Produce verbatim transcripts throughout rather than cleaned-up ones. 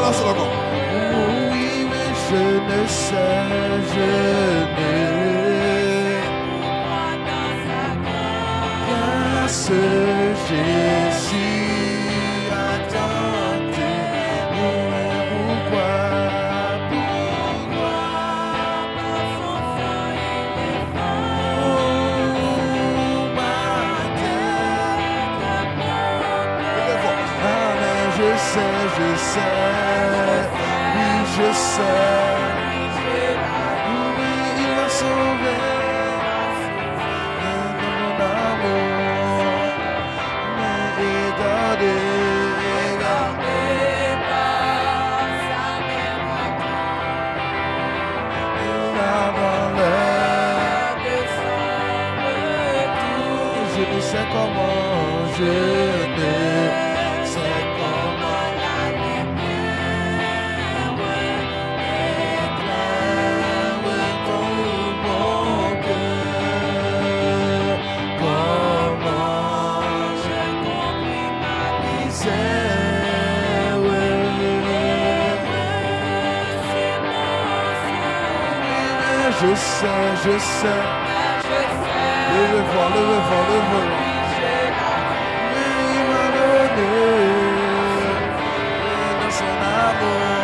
seulement. Oui, mais je ne sais, je ne grâce Jésus a tenté. Pourquoi, pourquoi, oh, ma terre. Ah, mais je sais, je sais, oui, je sais. Oui, il m'a sauvé. Je ne sais comment, je ne sais comment la lumière éclaire dans mon cœur. Comment j'ai compris ma misère. Je sais, je sais. Le voir, le voir, le voir. Mais il m'a donné dans son amour.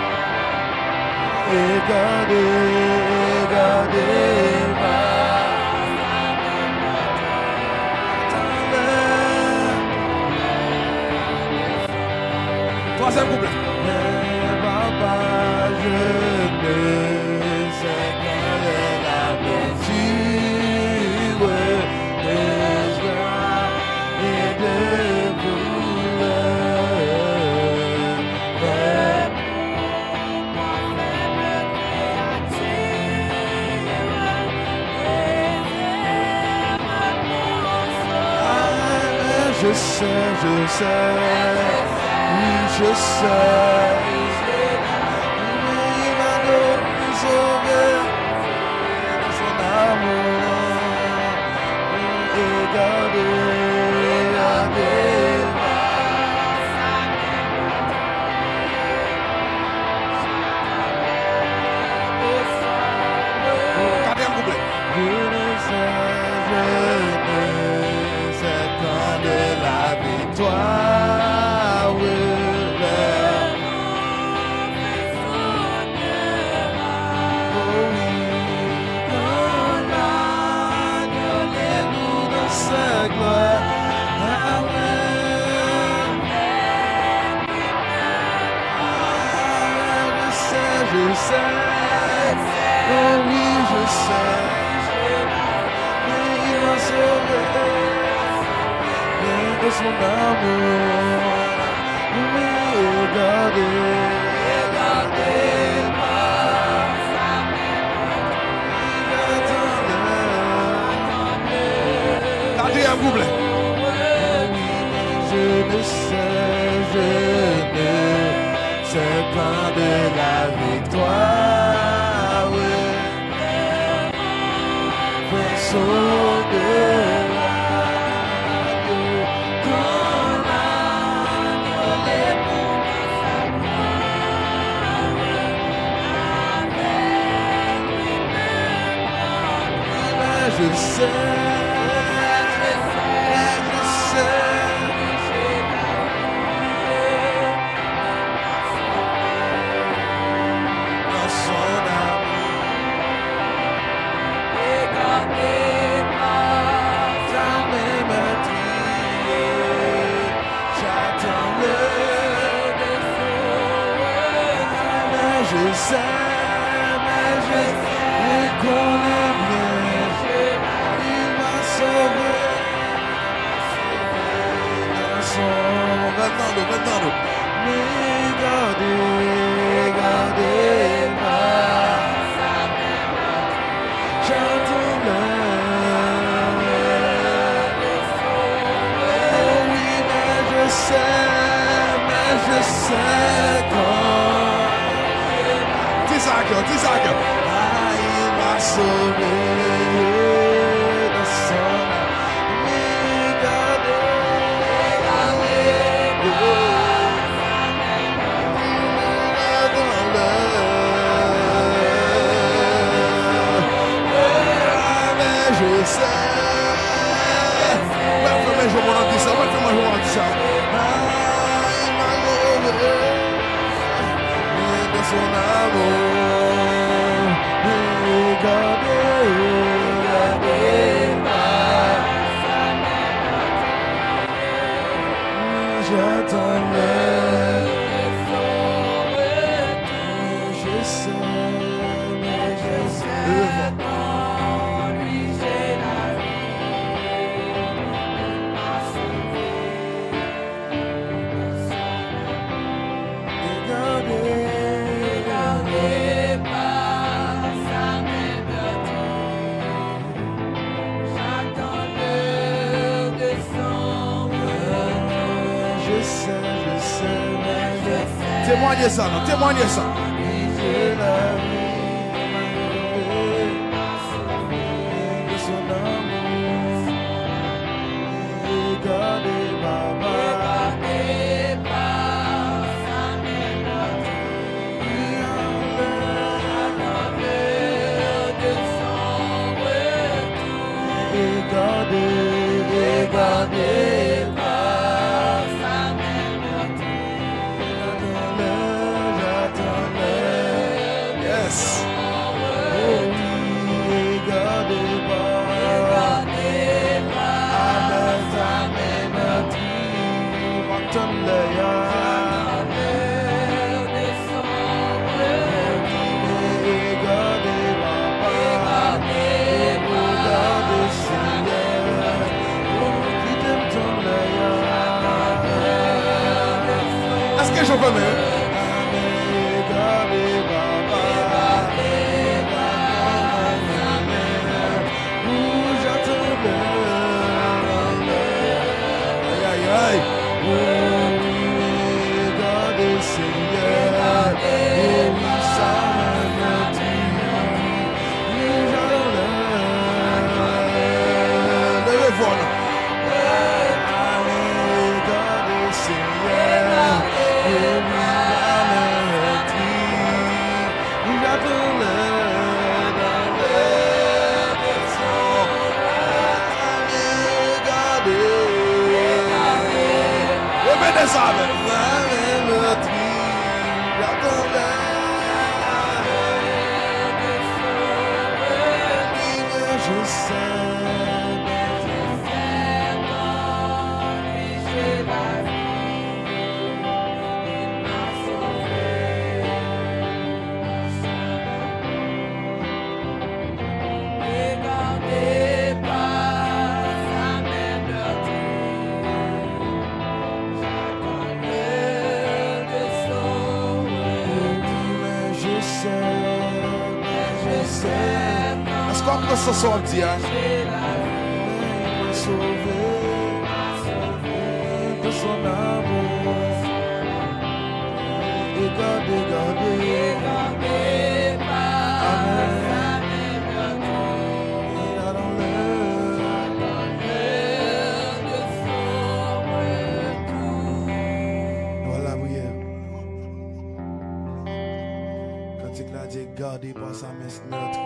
Et gardez, gardez ma troisième couplet. Mais papa, je ne sais quelle est la mesure des joies et des douleurs. Mais pour moi, faible créature, je sais, je sais, oui, je sais. Il m'a donné sauvé de son amour. Et gardez, gardez quatrième couplet. Je ne sais, je ne sais quand de la victoire, oui, quand l'agneau l'éloue dans sa gloire, ah ouais, je sais, je sais, oh oui, je sais, mais il m'a sauvé de son amour. Mais regardez, regardez moi, quatrième couplet. Je ne sais, je ne sais pas de la victoire. Berceau de l'agneau, quand l'agneau l'époux de sa gloire, avec lui-même. Mais je sais, je sais, je sais. Je sais, mais je le connais bien. Il m'a sauvé. Maintenant, maintenant. Mais gardez, gardez-moi. J'attends-le. Oh oui, mais je sais, mais je sais quand. Isaac, Isaac, ah, il m'a sauvé de son amour. Gardez, gardez, sais. Mais fais-moi jouer mon anti ça, mais fais-moi jouer mon anti ça. Il m'a relevé de son amour. Regardez, regardez pas sa mélodie. J'attendais son retour. Je sais, mais je sais. En lui j'ai la vie. Il m'a sauvé. Regardez, regardez pas sa mélodie. J'attends l'heure de son retour. Je sais, je sais, mais je sais. Témoignez ça, non? Témoignez ça. J'ai la vie, m'a sauvé de son amour. Regardez, Baba. Regardez pas sa mélodie. J'attends l'heure de son retour. Regardez, regardez pas sa mélodie. J'attends l'heure, j'attends l'heure. Yes. Oh oui, regardez pas. Regardez pas sa mélodie. J'attends l'heure. Regardez, Papa. Regardez, Seigneur. Oh, qui t'aime ton l'heure. Est-ce que je peux me? Regardez, Papa. Où j'attends l'heure. Aïe, aïe, aïe. Oh, regardez, Seigneur. Oh, oui, ça me dit. J'attends l'heure. Levez-vous, non? Regardez, Seigneur. Oh, oui, ça me dit. J'attends l'heure dans l'heure de son. Regardez. Revenez ça avec la mélodie. J'attends l'heure de son retour. Je sais, mais je sais qu'en lui j'ai la vie. Il m'a sauvé. Regardez pas sa mélodie. J'attends l'heure de son retour. Mais je sais, mais je sais. Est-ce qu'on peut se sortir? J'ai la vie. Il m'a sauvé, de son amour. Regardez, regardez. Regardez pas sa mélodie. J'attends l'heure de son retour. Voilà, oui. Quand il a dit, gardez pas sa mélodie.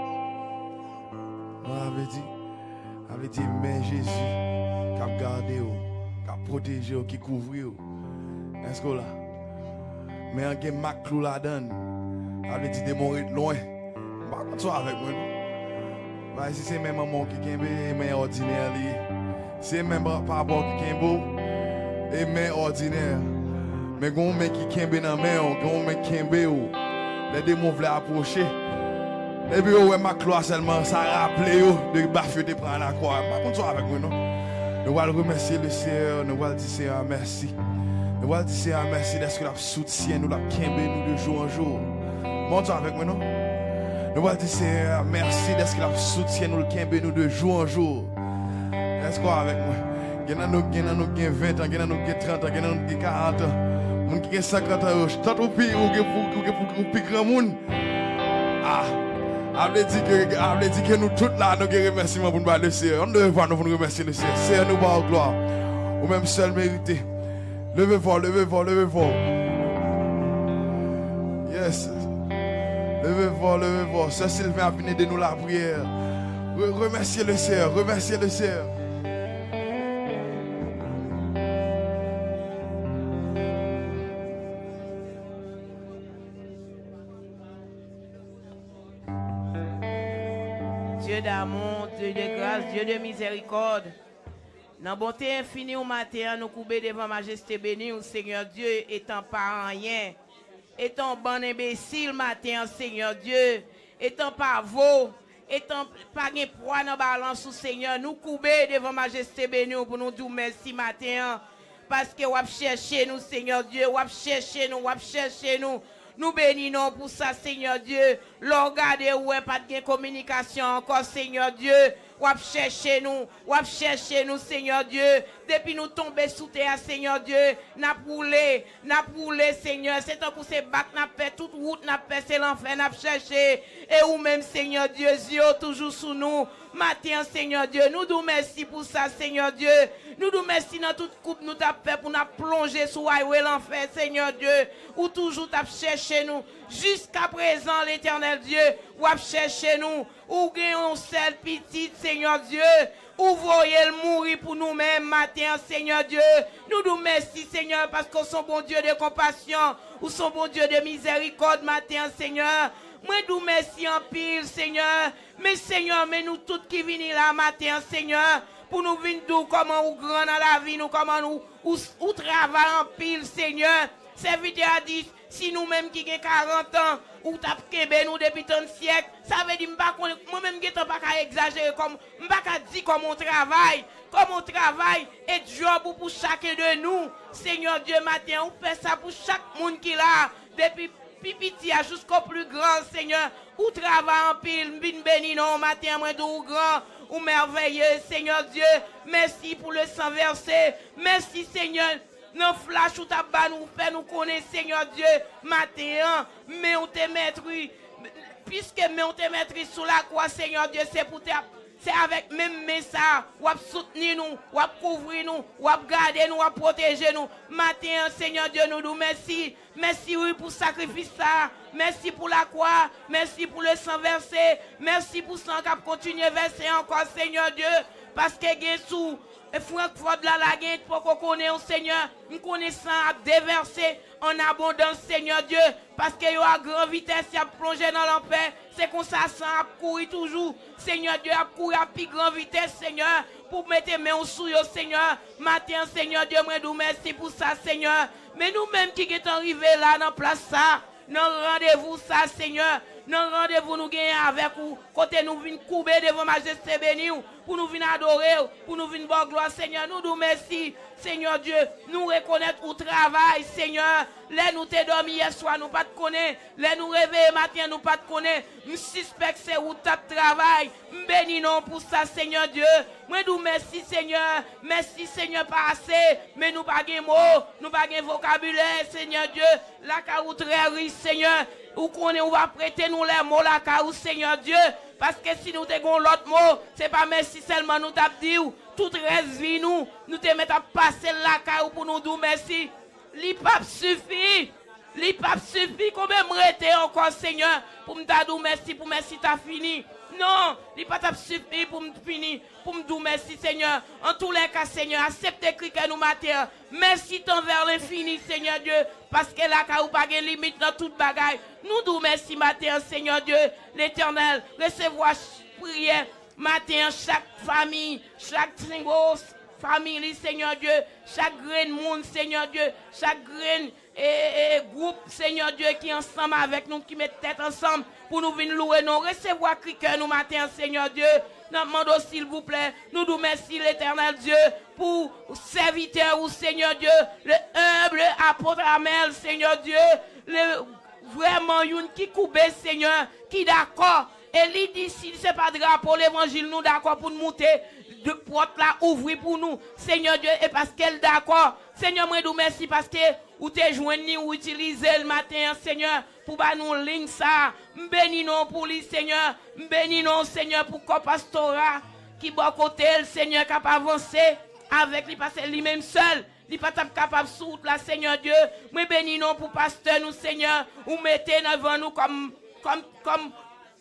On avait dit, avait dit, mais Jésus, qui a gardé, qui a protégé, qui couvre. Est-ce que là? Mais en game Maclou la donne, avait dit de mourir loin. Pas comme ça avec moi. Parce que c'est même maman qui est mais ordinaire. C'est même papa qui est beau et mais ordinaire. Mais quand mec qui est dans la main, quand mec qui est beau, les démons veulent approcher. Et puis, ouais, ma cloie seulement, ça rappelle de baffer de prendre la croix. Pas comme ça avec moi, non? Nous allons remercier le Seigneur, nous allons dire Seigneur merci. Nous allons dire Seigneur merci d'être que la soutien, nous la kembe nous de jour en jour. Bon Dieu avec moi, non? Nous allons dire Seigneur merci d'être que la soutien, nous le kembe nous de jour en jour. Est-ce quoi avec moi? Il y en a nous qui ont vingt ans, il y en a nous qui ont trente ans, il y en a nous qui ont quarante ans. Nous qui ont cinquante ans, tant au pays ou pour plus grand monde. Ah! Avait dit que, avait dit que nous tous là, nous avons remerciement pour nous battre le Seigneur. On devrait nous remercier le Seigneur. Seigneur nous bat gloire. Ou même seul mérité. Levez-vous, levez-vous, levez-vous. Yes. Levez-vous, levez-vous. Sœur Sylvain a fini de nous la prière. Remerciez le Seigneur, remerciez le Seigneur. Dieu d'amour, Dieu de grâce, Dieu de miséricorde. Dans bonté infinie au matin, nous couper devant majesté bénie, au Seigneur Dieu, étant pas rien, étant bon imbécile matin, Seigneur Dieu, étant pas veau, étant pas de poids dans la balance, au Seigneur, nous couper devant majesté bénie pour nous dire merci matin, parce que vous cherchez nous, Seigneur Dieu, vous cherchez nous, vous cherchez nous. Nous bénissons pour ça, Seigneur Dieu. Regardez où est pas de communication encore, Seigneur Dieu. Ou chercher nous, ou chercher nous, Seigneur Dieu. Depuis nous tomber sous terre, Seigneur Dieu, n'a roulé, n'a roulé, Seigneur. C'est un pour ces bacs, n'a fait toute route, n'a fait c'est l'enfer, n'a cherché. Et ou même, Seigneur Dieu, Dieu toujours sous nous. Matin, Seigneur Dieu, nous nous merci pour ça, Seigneur Dieu. Nous nous merci dans toute coupe nous t'a fait pour nous plonger sous l'enfer, Seigneur Dieu. Ou toujours t'a cherché nous. Jusqu'à présent, l'éternel Dieu, ou a cherché nous. Ou gagnons seul petit, Seigneur Dieu. Ou voyez le mourir pour nous-mêmes, matin, Seigneur Dieu. Nous nous merci, Seigneur, parce qu'on sont bon Dieu de compassion. Ou sont bon Dieu de miséricorde, matin, Seigneur. Moi, nous merci en pile, Seigneur. Mais, Seigneur, mais nous tous qui venons là, matin, Seigneur, pour nous venir d'où, comment nous grand dans la vie, nous, comment nous, ou, ou travaillons en pile, Seigneur. Serviteur a dit, si nous-mêmes qui avons quarante ans, ou t'as kébé nous depuis tant de siècles, ça veut dire que moi-même je ne peux pas exagérer, comme, je ne peux pas dire comment on travaille, comment on travaille, et job pour chacun de nous. Seigneur Dieu, matin, on fait ça pour chaque monde qui est là, depuis Pipiti jusqu'au plus grand, Seigneur, ou travaille en pile, bin béni non, matin, moi, ou grand, ou merveilleux, Seigneur Dieu, merci pour le sang versé, merci, Seigneur. Non flash ou tabac nous fait nous connaître Seigneur Dieu matin mais on te mettre puisque mais on te mettre sous la croix Seigneur Dieu c'est pour te c'est avec même message ou soutenir nous ou couvrir nous ou garder nous ou protéger nous matin Seigneur Dieu nous nous merci merci oui pour sacrifice ça merci pour la croix merci pour le sang versé merci pour sang qui a continué verser encore Seigneur Dieu parce que gain sous et Francfort là la gain pour qu'on connaisse Seigneur, nous connaissons à déverser en abondance Seigneur Dieu parce que yo à grande vitesse y a plongé dans l'enfer, c'est qu'on ça sent à courir toujours Seigneur Dieu à courir à plus grande vitesse Seigneur pour mettre main sous yo Seigneur. Matin Seigneur Dieu moi nous merci pour ça Seigneur. Mais nous-mêmes qui est arrivé là dans place ça, dans rendez-vous ça Seigneur. Dans rendez-vous nous gagnons avec vous, côté nous venons couper devant majesté béni, pour nous venir adorer, pour nous venir voir gloire, Seigneur. Nous nous merci, Seigneur Dieu, nous reconnaître au travail, Seigneur. Les nous te dormi hier soir, nous pas te connaître. Les nous réveiller matin, nous pas te connaître. Nous suspect c'est où tu travail. Béni non pour ça, Seigneur Dieu. Moi nous merci, Seigneur. Merci, Seigneur, pas assez. Mais nous pas de mots, nous pas de vocabulaire, Seigneur Dieu. La carou très riche, Seigneur. Ou qu'on on va prêter nous les mots la carou, Seigneur Dieu. Parce que si nous avons l'autre mot, c'est pas merci seulement nous t'avons dit, tout reste vie nous, nous te mettons à passer la carou pour nous dire merci. L'I P A P suffit. L'I P A P suffit. Combien me rester encore, Seigneur, pour me dire merci, pour merci, t'as fini. Non, l'I P A P suffit pour me finir, pour me dire merci, Seigneur. En tous les cas, Seigneur, acceptez que nous matin. Merci envers l'infini, Seigneur Dieu, parce que là, quand vous pas de limite dans toute bagaille. Nous disons merci matin, Seigneur Dieu, l'Éternel. Recevoir prière matin, chaque famille, chaque single famille, Seigneur Dieu, chaque grain de monde, Seigneur Dieu, chaque grain et, et groupe, Seigneur Dieu, qui est ensemble avec nous, qui met tête ensemble pour nous venir louer, nous recevoir criqueur nous matin, Seigneur Dieu. Nous demandons s'il vous plaît, nous nous merci l'Éternel Dieu pour serviteur ou Seigneur Dieu, le humble apôtre Amel, Seigneur Dieu, le vraiment une qui coupe, Seigneur, qui d'accord. Et lui dit, si ce n'est pas drapeau, l'évangile, nous d'accord pour nous monter de porte là, ouvrir pour nous, Seigneur Dieu, et parce qu'elle d'accord. Seigneur, moi, nous merci parce que vous t'es joigné ou utilisé le matin, Seigneur, pour bah nous ligne ça. Bénis nous pour lui, Seigneur. Bénis nous, Seigneur, pour qu'on pastora qui va côté, le Seigneur, qui a avancé avec lui, parce que lui-même seul. Il n'est pas capable de soutenir la Seigneur Dieu. Moi, bénis nous pour pasteur, nous, Seigneur. Ou mettez devant nous comme, comme, comme,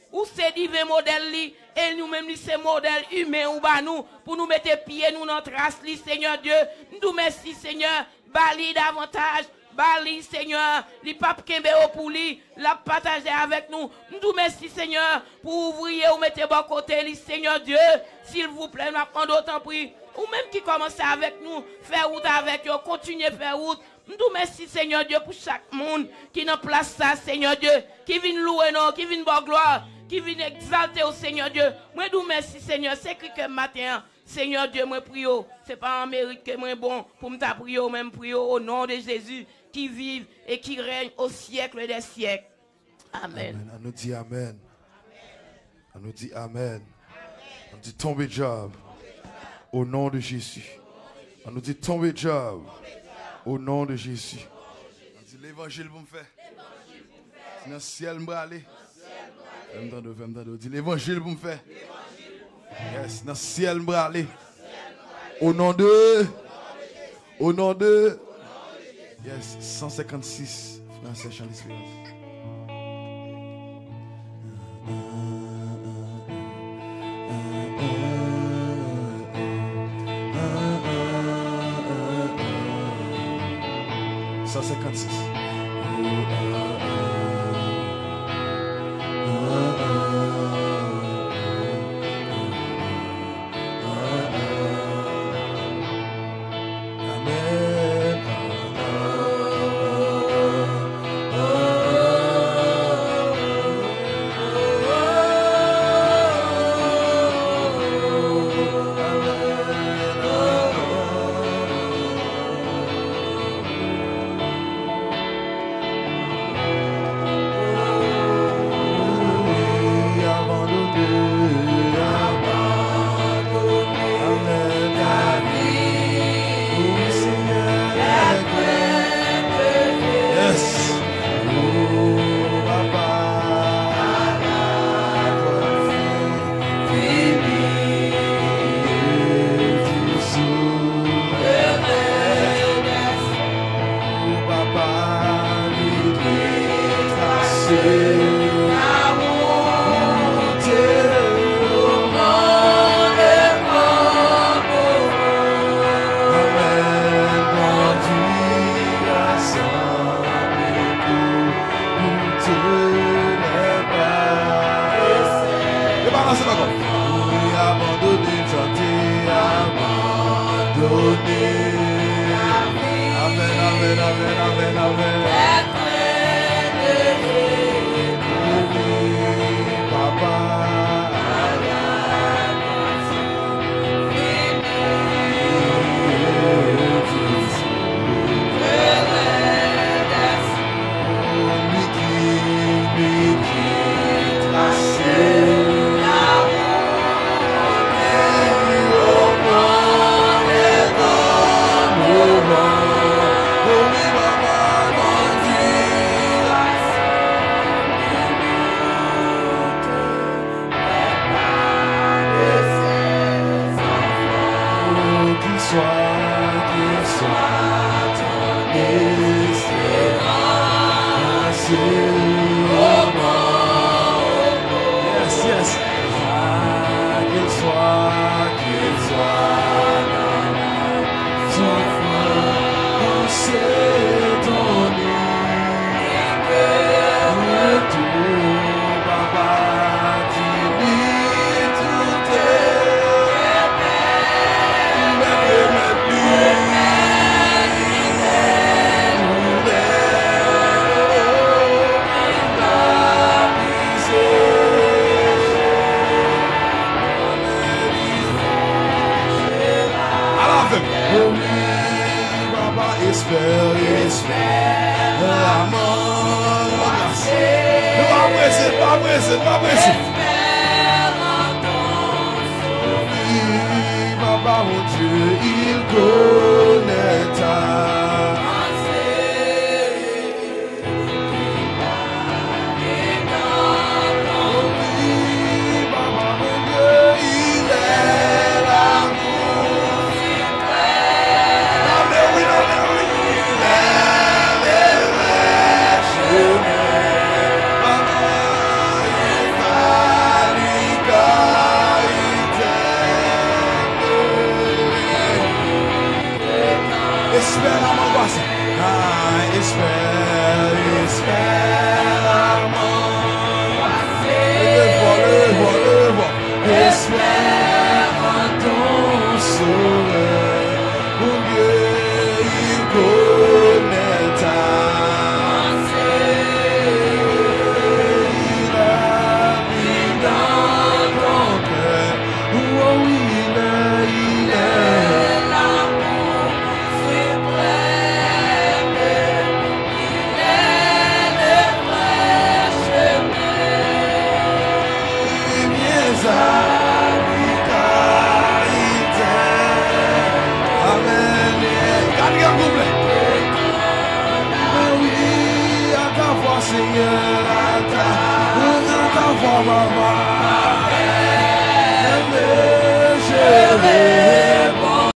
Ou c'est divin modèle li, et nous-mêmes c'est modèle humain ou ba nous, pour nous mettre pieds nous dans trace li, Seigneur Dieu. Nous merci Seigneur, bali davantage, bali Seigneur, li pape kembe pour lui, la partager avec nous. Nous merci Seigneur, pour ouvrir ou mettre bon côté li, Seigneur Dieu. S'il vous plaît, nous prendre autant prix. Ou même qui commence avec nous, faire route avec eux, continuer à faire route. Nous merci Seigneur Dieu pour chaque monde qui n'a place ça, Seigneur Dieu, qui vient louer nous, qui vient voir gloire, qui vient exalter au Seigneur Dieu. Moi nous merci Seigneur, c'est écrit que matin, Seigneur Dieu, moi prie, c'est pas en mérite que moi bon pour me prier, même prier au nom de Jésus qui vit et qui règne au siècle des siècles. Amen. Amen. On nous dit Amen. On nous dit Amen. On dit tombez job au nom de Jésus. On nous dit tombez job au nom de Jésus. On dit l'évangile pour me faire. Dans le ciel, je vais aller. On dit l'évangile pour me faire. Yes, dans le ciel, je vais aller. Au nom de. Au nom de. Yes, cent cinquante-six. Français, chant l'espérance. cent cinquante-six. Bye. Seigneur,